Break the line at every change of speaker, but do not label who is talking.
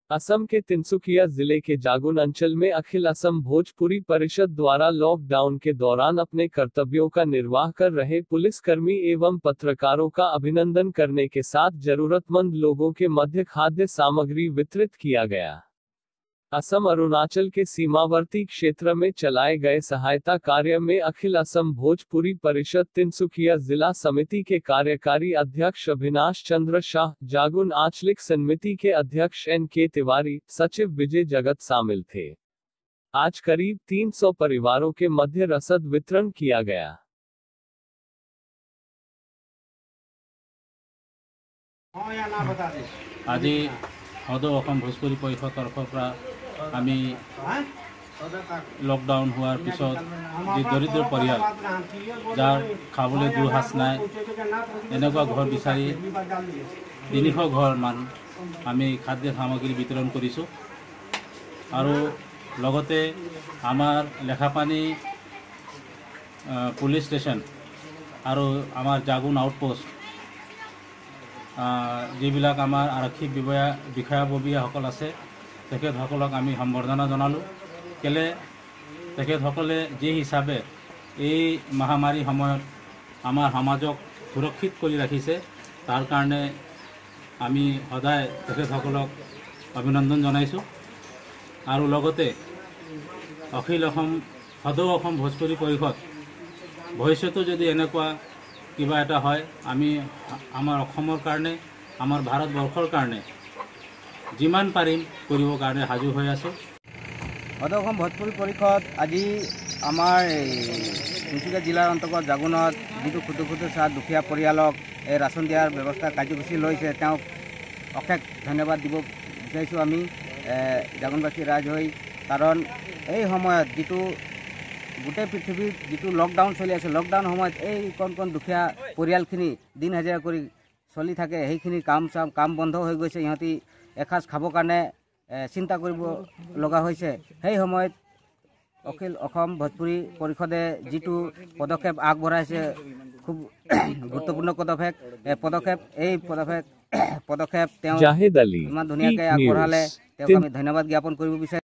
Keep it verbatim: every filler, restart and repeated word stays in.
असम के तिनसुकिया जिले के जागुन अंचल में अखिल असम भोजपुरी परिषद द्वारा लॉकडाउन के दौरान अपने कर्तव्यों का निर्वाह कर रहे पुलिसकर्मी एवं पत्रकारों का अभिनंदन करने के साथ जरूरतमंद लोगों के मध्य खाद्य सामग्री वितरित किया गया। असम अरुणाचल के सीमावर्ती क्षेत्र में चलाए गए सहायता कार्य में अखिल असम भोजपुरी परिषद तिनसुकिया जिला समिति के कार्यकारी अध्यक्ष अभिनाश चंद्र शाह, जागुन आंचलिक समिति के अध्यक्ष एन के तिवारी, सचिव विजय जगत शामिल थे। आज करीब तीन सौ परिवारों के मध्य रसद वितरण किया गया।
आज সদৌ অসম ভোজপুৰী পৰিষদৰ তৰফৰ পৰা আমি লকডাউন হোৱাৰ পিছত যি দৰিদ্ৰ পৰিয়াল যাৰ খাবলৈ দুসাজ নাই এনেকুৱা ঘৰ বিচাৰি তিনিশ ঘৰমান আমি খাদ্য সামগ্ৰী বিতৰণ কৰিছোঁ। আৰু লগতে আমাৰ লেখাপানী পুলিচ ষ্টেচন আৰু আমাৰ জাগুন আউটপোষ্ট যিবিলাক আমাৰ আৰক্ষী বিষয়া বিষয়াববীয়াসকল আছে তেখেতসকলক আমি সম্বৰ্ধনা জনালোঁ। কেলে তেখেতসকলে যি হিচাপে এই মহামাৰী সময়ত আমাৰ সমাজক সুৰক্ষিত কৰি ৰাখিছে তাৰ কাৰণে আমি সদায় তেখেতসকলক অভিনন্দন জনাইছোঁ। আৰু লগতে অখিল অসম সদৌ অসম ভোজপুৰী পৰিষদ ভৱিষ্যতো যদি এনেকুৱা কিবা এটা হয় আমি আমাৰ অসমৰ কাৰণে আমাৰ ভাৰতবৰ্ষৰ কাৰণে যিমান পাৰিম কৰিব কাৰণে সাজু হৈ আছোঁ।
সদৌ অসম ভোজপুৰী পৰিষদ আজি আমাৰ তিনিচুকীয়া জিলাৰ অন্তৰ্গত জাগুনত যিটো ক্ষুদ্ৰ ক্ষুদ্ৰ চাহ দুখীয়া পৰিয়ালক এই ৰাচন দিয়াৰ ব্যৱস্থা কাৰ্যসূচী লৈছে তেওঁক অশেষ ধন্যবাদ দিব বিচাৰিছোঁ আমি জাগুনবাসী ৰাইজ হৈ। কাৰণ এই সময়ত যিটো গোটেই পৃথিৱীত যিটো লকডাউন চলি আছে লকডাউন সময়ত এই কণ কণ দুখীয়া পৰিয়ালখিনি দিন হাজিৰা কৰি চলি থাকে, সেইখিনি কাম চাম কাম বন্ধ হৈ গৈছে, ইহঁতি এসাঁজ খাবৰ কাৰণে চিন্তা কৰিব লগা হৈছে। সেই সময়ত অখিল অসম ভোজপুৰী পৰিষদে যিটো পদক্ষেপ আগবঢ়াইছে খুব গুৰুত্বপূৰ্ণ পদক্ষেপ পদক্ষেপ এই পদক্ষেপ পদক্ষেপ তেওঁ ইমান ধুনীয়াকৈ আগবঢ়ালে তেওঁক আমি ধন্যবাদ জ্ঞাপন কৰিব বিচাৰিছোঁ।